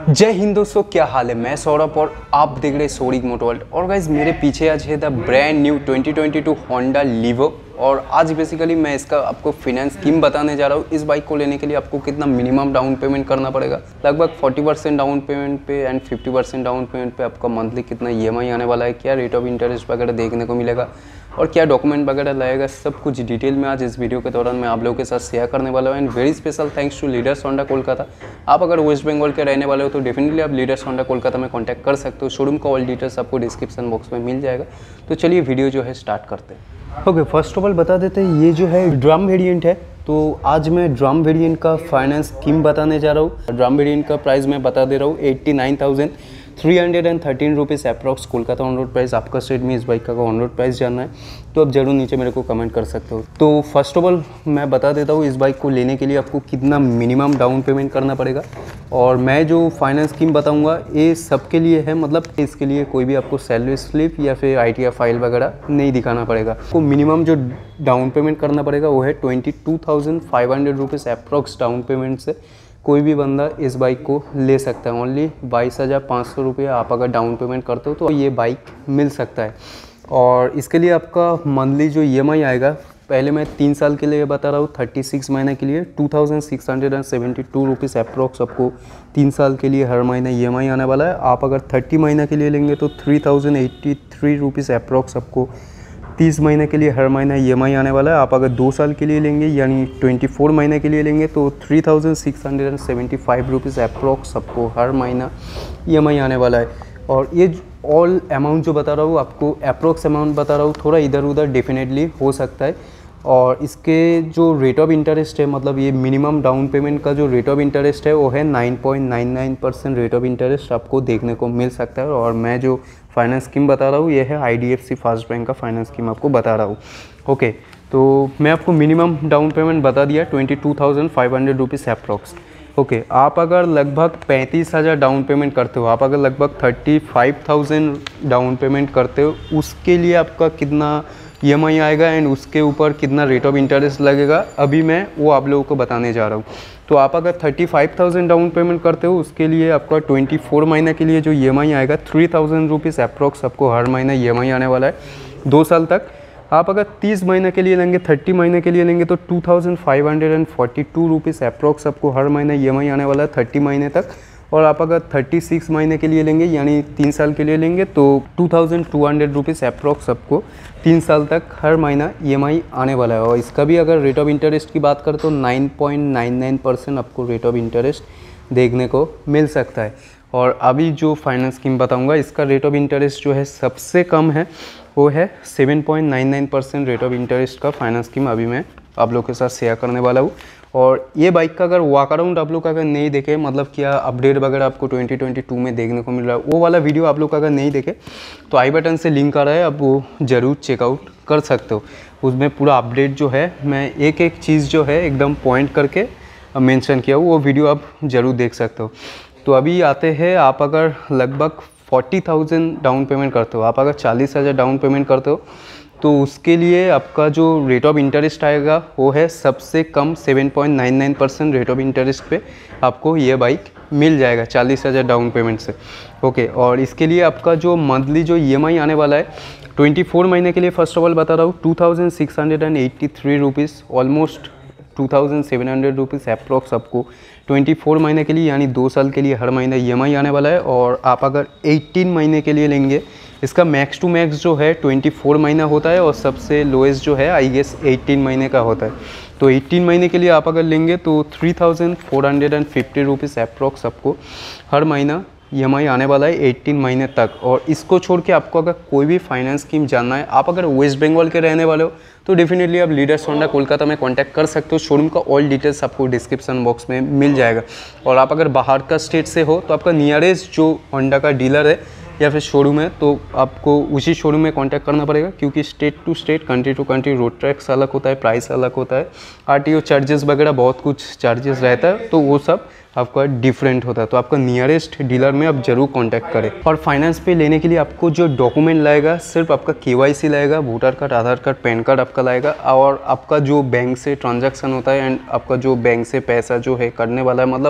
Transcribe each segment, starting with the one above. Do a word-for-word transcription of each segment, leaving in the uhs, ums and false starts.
जय हिंद दोस्तों, क्या हाल है। मैं सौरभ और आप देख रहे सोरिक मोटर वर्ल्ड। और गाइज मेरे पीछे आज है the brand new twenty twenty two Honda Livo. और आज बेसिकली मैं इसका आपको फाइनेंस स्कीम बताने जा रहा हूँ। इस बाइक को लेने के लिए आपको कितना मिनिमम डाउन पेमेंट करना पड़ेगा, लगभग चालीस परसेंट डाउन पेमेंट पे एंड पचास परसेंट डाउन पेमेंट पे आपका मंथली कितना ईएमआई आने वाला है, क्या रेट ऑफ इंटरेस्ट वगैरह देखने को मिलेगा और क्या डॉक्यूमेंट वगैरह लगेगा, सब कुछ डिटेल में आज इस वीडियो के दौरान मैं आप लोगों के साथ शेयर करने वाला हूँ। And very special thanks to leaders Honda Kolkata. आप अगर वेस्ट बंगाल के रहने वाले हो तो डेफिनेटली आप लीडर्स होंडा कोलकाता में कॉन्टैक्ट कर सकते हो। शोरूम का ऑल डिटेल्स आपको डिस्क्रिप्शन बॉक्स में मिल जाएगा। तो चलिए वीडियो जो है स्टार्ट करते हैं। ओके, फर्स्ट ऑफ ऑल बता देते हैं, ये जो है ड्रम वेरिएंट है। तो आज मैं ड्रम वेरिएंट का फाइनेंस स्कीम बताने जा रहा हूँ। ड्रम वेरिएंट का प्राइस मैं बता दे रहा हूँ eighty nine thousand three hundred and thirteen rupees approx Kolkata on road price. आपका स्टेट में इस बाइक का ऑन रोड प्राइस जानना है तो आप जरूर नीचे मेरे को कमेंट कर सकते हो। तो फर्स्ट ऑफ ऑल मैं बता देता हूँ, इस बाइक को लेने के लिए आपको कितना मिनिमम डाउन पेमेंट करना पड़ेगा। और मैं जो फाइनेंस स्कीम बताऊँगा ये सबके लिए है, मतलब इसके लिए कोई भी आपको सैलरी स्लिप या फिर आई टी आर फाइल वगैरह नहीं दिखाना पड़ेगा। आपको मिनिमम जो डाउन पेमेंट करना पड़ेगा वो है twenty two thousand five hundred rupees approx down payment से कोई भी बंदा इस बाइक को ले सकता है। ओनली बाईस हज़ार पाँच सौ रुपये आप अगर डाउन पेमेंट करते हो तो ये बाइक मिल सकता है। और इसके लिए आपका मंथली जो ईएमआई आएगा, पहले मैं तीन साल के लिए बता रहा हूँ, थर्टी सिक्स महीने के लिए two thousand six hundred and seventy two rupees approx आपको तीन साल के लिए हर महीने ईएमआई आने वाला है। आप अगर थर्टी महीने के लिए लेंगे तो three thousand eighty three rupees approx आपको तीस महीने के लिए हर महीना ईएमआई आने वाला है। आप अगर दो साल के लिए लेंगे यानी चौबीस महीने के लिए लेंगे तो three thousand six hundred and seventy five rupees approx आपको हर महीना ईएमआई आने वाला है। और ये ऑल अमाउंट जो बता रहा हूँ आपको अप्रॉक्स अमाउंट बता रहा हूँ, थोड़ा इधर उधर डेफिनेटली हो सकता है। और इसके जो रेट ऑफ इंटरेस्ट है, मतलब ये मिनिमम डाउन पेमेंट का जो रेट ऑफ इंटरेस्ट है वो है nine point nine nine percent rate of interest आपको देखने को मिल सकता है। और मैं जो फाइनेंस स्कीम बता रहा हूँ ये है आईडीएफसी फर्स्ट बैंक का फाइनेंस स्कीम आपको बता रहा हूँ। ओके, तो मैं आपको मिनिमम डाउन पेमेंट बता दिया twenty two thousand five hundred rupees approx. Okay, आप अगर लगभग पैंतीस हज़ार डाउन पेमेंट करते हो, आप अगर लगभग thirty five thousand down payment करते हो, उसके लिए आपका कितना ईएमआई आएगा एंड उसके ऊपर कितना रेट ऑफ इंटरेस्ट लगेगा, अभी मैं वो आप लोगों को बताने जा रहा हूँ। तो आप अगर thirty five thousand down payment करते हो, उसके लिए आपका ट्वेंटी फोर महीने के लिए जो ईएमआई आएगा थ्री थाउजेंड रुपीज़ अप्रॉक्स आपको हर महीना ईएमआई आने वाला है दो साल तक। आप अगर तीस महीने के लिए लेंगे, थर्टी महीने के लिए लेंगे तो two thousand five hundred and forty two rupees approx आपको हर महीना ईएमआई आने वाला है थर्टी महीने तक। और आप अगर थर्टी सिक्स महीने के लिए लेंगे यानी तीन साल के लिए लेंगे तो two thousand two hundred rupees approx आपको तीन साल तक हर महीना ईएमआई आने वाला है। और इसका भी अगर रेट ऑफ इंटरेस्ट की बात करें तो nine point nine nine percent आपको रेट ऑफ इंटरेस्ट देखने को मिल सकता है। और अभी जो फाइनेंस स्कीम बताऊंगा इसका रेट ऑफ इंटरेस्ट जो है सबसे कम है, वो है seven point nine nine percent rate of interest का फाइनेंस स्कीम अभी मैं आप लोग के साथ शेयर करने वाला हूँ। और ये बाइक का अगर वॉक अराउंड आप लोग अगर नहीं देखे, मतलब क्या अपडेट वगैरह आपको ट्वेंटी ट्वेंटी टू में देखने को मिल रहा है, वो वाला वीडियो आप लोग अगर नहीं देखे तो आई बटन से लिंक आ रहा है, आप वो ज़रूर चेकआउट कर सकते हो। उसमें पूरा अपडेट जो है मैं एक एक चीज़ जो है एकदम पॉइंट करके मेंशन किया हूँ, वो वीडियो आप ज़रूर देख सकते हो। तो अभी आते हैं, आप अगर लगभग फोर्टी थाउजेंड डाउन पेमेंट करते हो, आप अगर चालीस हज़ार डाउन पेमेंट करते हो तो उसके लिए आपका जो रेट ऑफ इंटरेस्ट आएगा वो है सबसे कम seven point nine nine percent rate of interest पे आपको ये बाइक मिल जाएगा चालीस हज़ार डाउन पेमेंट से। ओके, और इसके लिए आपका जो मंथली जो ईएमआई आने वाला है ट्वेंटी फोर महीने के लिए फर्स्ट ऑफ ऑल बता रहा हूँ two thousand six hundred and eighty three rupees almost two thousand seven hundred rupees approx आपको ट्वेंटी फोर महीने के लिए यानी दो साल के लिए हर महीने ईएमआई आने वाला है। और आप अगर एटीन महीने के लिए लेंगे, इसका मैक्स टू मैक्स जो है ट्वेंटी फोर महीना होता है और सबसे लोएस्ट जो है आई गेस एटीन महीने का होता है। तो एटीन महीने के लिए आप अगर लेंगे तो three thousand four hundred and fifty rupees approx आपको हर महीना ईएमआई आने वाला है एटीन महीने तक। और इसको छोड़ के आपको अगर कोई भी फाइनेंस स्कीम जानना है, आप अगर वेस्ट बंगाल के रहने वाले हो तो डेफिनेटली आप लीडर्स होंडा कोलकाता में कांटेक्ट कर सकते हो। शोरूम का ऑल डिटेल्स आपको डिस्क्रिप्शन बॉक्स में मिल जाएगा। और आप अगर बाहर का स्टेट से हो तो आपका नियरेस्ट जो होंडा का डीलर है या फिर शोरूम है तो आपको उसी शोरूम में कांटेक्ट करना पड़ेगा, क्योंकि state to state, country to country road tax अलग होता है, प्राइस अलग होता है, आरटीओ चार्जेस वगैरह बहुत कुछ चार्जेस रहता है, तो वो सब आपका डिफरेंट होता है। तो आपका नियरेस्ट डीलर में आप जरूर कांटेक्ट करें। और फाइनेंस पे लेने के लिए आपको जो डॉक्यूमेंट लगेगा, सिर्फ आपका केवाईसी लगेगा, voter card, Aadhaar card, PAN card आपका लगेगा, और आपका जो बैंक से ट्रांजैक्शन होता है एंड आपका जो बैंक से पैसा जो है करने वाला है, मतलब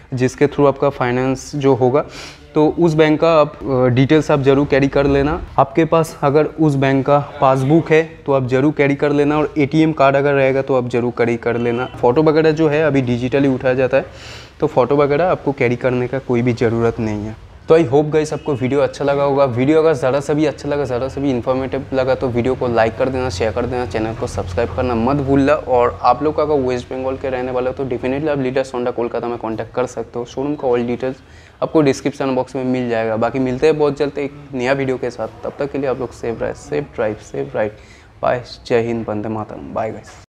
जिसके थ्रू आपका फाइनेंस जो होगा, तो उस बैंक का आप डिटेल्स आप ज़रूर कैरी कर लेना। आपके पास अगर उस बैंक का पासबुक है तो आप ज़रूर कैरी कर लेना, और एटीएम कार्ड अगर रहेगा तो आप ज़रूर कैरी कर लेना। फ़ोटो वगैरह जो है अभी डिजिटली उठाया जाता है, तो फ़ोटो वगैरह आपको कैरी करने का कोई भी ज़रूरत नहीं है। तो आई होप गाइस आपको वीडियो अच्छा लगा होगा। वीडियो अगर ज़रा सा भी अच्छा लगा, ज़रा सा भी इन्फॉर्मेटिव लगा तो वीडियो को लाइक कर देना, शेयर कर देना, चैनल को सब्सक्राइब करना मत भूलना। और आप लोग अगर वेस्ट बंगाल के रहने वाले हो तो डेफिनेटली आप लीडर्स होंडा कोलकाता में कॉन्टैक्ट कर सकते हो। शोरूम का ऑल डिटेल्स आपको डिस्क्रिप्शन बॉक्स में मिल जाएगा। बाकी मिलते हैं बहुत जल्द एक नया वीडियो के साथ। तब तक के लिए आप लोग सेफ रहे, safe drive, safe ride. Bye, जय हिंद, वंदे मातरम, बाय गाइस।